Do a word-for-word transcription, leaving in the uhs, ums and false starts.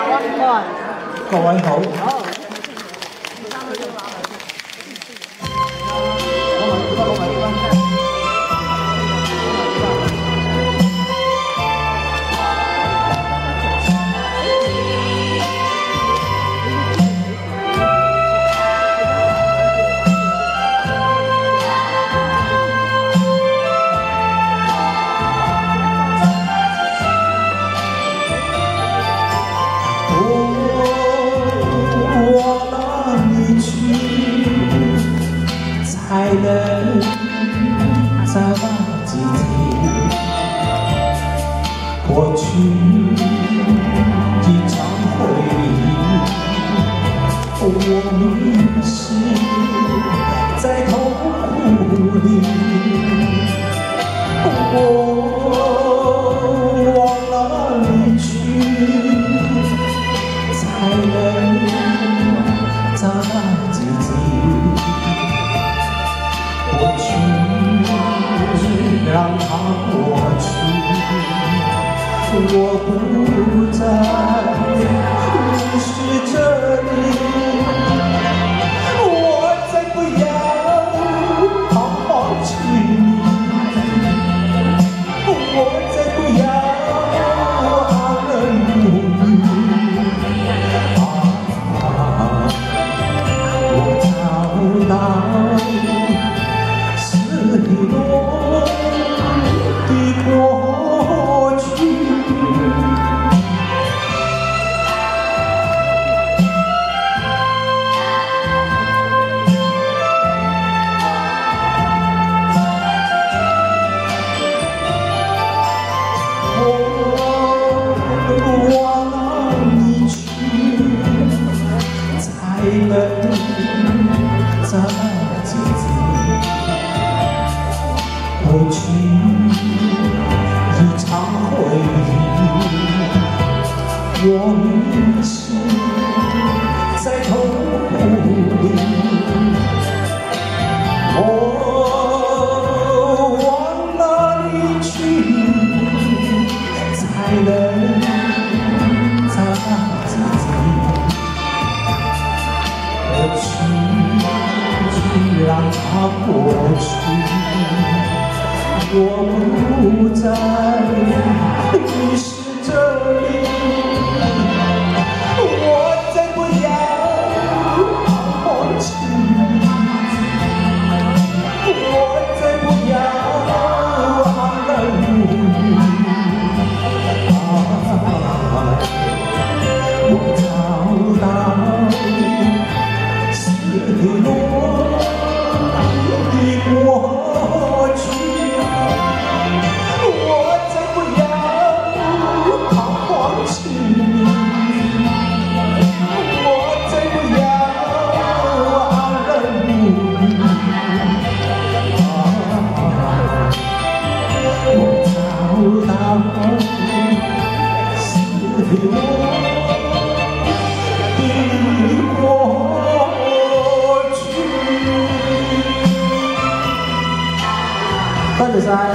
各位好。才能找到自己。过去一场回忆，我迷失在痛苦里。我忘了离去，才能找到自己。 过去，让它过去，我不再迷失这里，我再不要抛弃你，我再不要安然无虑。啊，我找到。 遗落的过去。我忘了离去，才能找到自己。 过去一场回忆，我迷失在痛苦里。我忘了离去，才能找到自己。过去让它过去。 我不再迷失这里，我再不要抛弃你，我再不要安然无虑。啊，我找到失落的过去。 我找到失落。